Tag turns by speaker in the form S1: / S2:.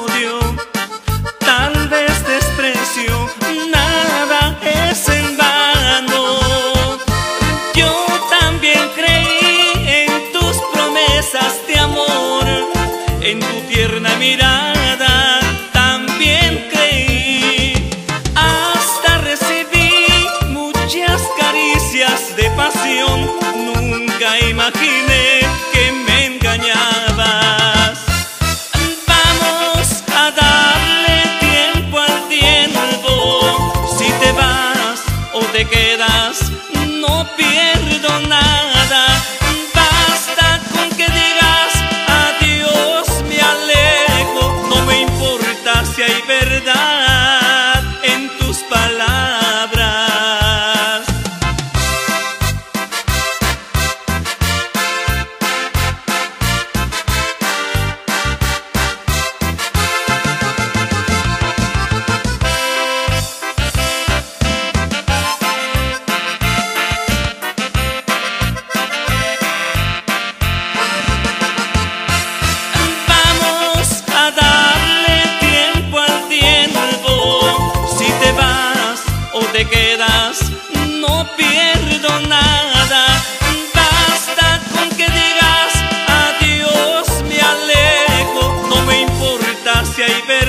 S1: odio, tal vez desprecio, nada es en vano. Yo también creí en tus promesas de amor, en tu tierna mirada también creí, hasta recibí muchas caricias de pasión. Nunca imaginé que me engañabas. Vamos a darle tiempo al tiempo. Si te vas o te quedas, no pierdo nada. Basta con que digas adiós, me alejo. No me importa si hay verdad en tus palabras. Te quedas, no pierdo nada. Basta con que digas adiós, me alejo. No me importa si hay